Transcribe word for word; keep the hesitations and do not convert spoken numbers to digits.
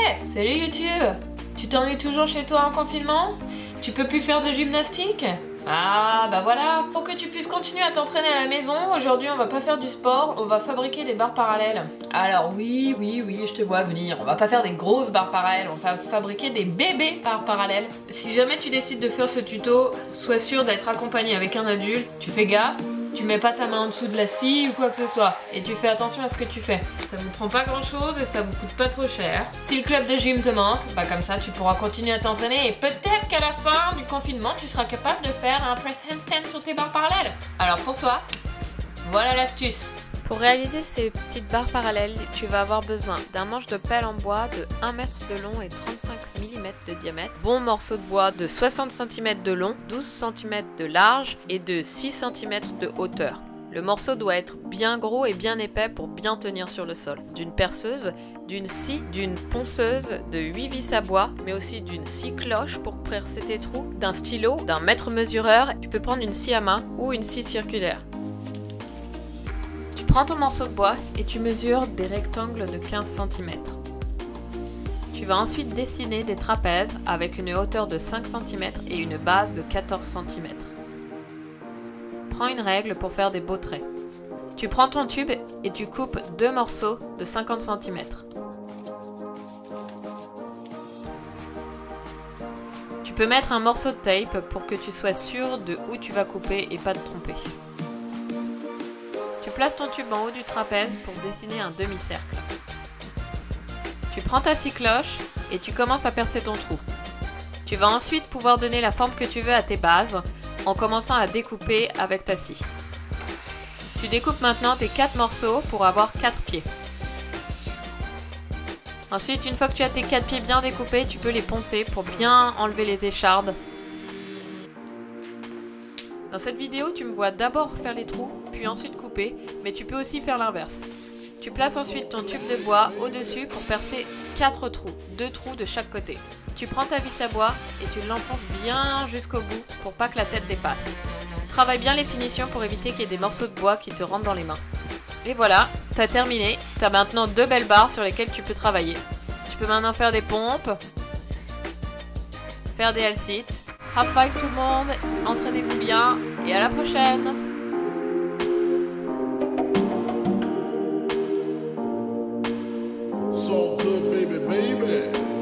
Salut YouTube. Tu t'ennuies toujours chez toi en confinement? Tu peux plus faire de gymnastique? Ah bah voilà, pour que tu puisses continuer à t'entraîner à la maison, aujourd'hui on va pas faire du sport, on va fabriquer des barres parallèles. Alors oui, oui, oui, je te vois venir, on va pas faire des grosses barres parallèles, on va fabriquer des bébés barres parallèles. Si jamais tu décides de faire ce tuto, sois sûr d'être accompagné avec un adulte, tu fais gaffe, tu mets pas ta main en dessous de la scie ou quoi que ce soit, et tu fais attention à ce que tu fais. Ça vous prend pas grand chose et ça vous coûte pas trop cher. Si le club de gym te manque, bah comme ça tu pourras continuer à t'entraîner et peut-être qu'à la fin du confinement tu seras capable de faire un press handstand sur tes barres parallèles. Alors pour toi, voilà l'astuce. Pour réaliser ces petites barres parallèles, tu vas avoir besoin d'un manche de pelle en bois de un mètre de long et trente-cinq millimètres de diamètre, bon morceau de bois de soixante centimètres de long, douze centimètres de large et de six centimètres de hauteur. Le morceau doit être bien gros et bien épais pour bien tenir sur le sol. D'une perceuse, d'une scie, d'une ponceuse, de huit vis à bois, mais aussi d'une scie cloche pour percer tes trous, d'un stylo, d'un mètre mesureur. Tu peux prendre une scie à main ou une scie circulaire. Tu prends ton morceau de bois et tu mesures des rectangles de quinze centimètres. Tu vas ensuite dessiner des trapèzes avec une hauteur de cinq centimètres et une base de quatorze centimètres. Prends une règle pour faire des beaux traits. Tu prends ton tube et tu coupes deux morceaux de cinquante centimètres. Tu peux mettre un morceau de tape pour que tu sois sûr de où tu vas couper et pas te tromper. Tu places ton tube en haut du trapèze pour dessiner un demi-cercle. Tu prends ta scie cloche et tu commences à percer ton trou. Tu vas ensuite pouvoir donner la forme que tu veux à tes bases en commençant à découper avec ta scie. Tu découpes maintenant tes quatre morceaux pour avoir quatre pieds. Ensuite, une fois que tu as tes quatre pieds bien découpés, tu peux les poncer pour bien enlever les échardes. Dans cette vidéo, tu me vois d'abord faire les trous, puis ensuite couper, mais tu peux aussi faire l'inverse. Tu places ensuite ton tube de bois au-dessus pour percer quatre trous, deux trous de chaque côté. Tu prends ta vis à bois et tu l'enfonces bien jusqu'au bout pour pas que la tête dépasse. Travaille bien les finitions pour éviter qu'il y ait des morceaux de bois qui te rentrent dans les mains. Et voilà, t'as terminé. T'as maintenant deux belles barres sur lesquelles tu peux travailler. Tu peux maintenant faire des pompes, faire des L-sit. High five tout le monde, entraînez-vous bien et à la prochaine! So good, baby, baby.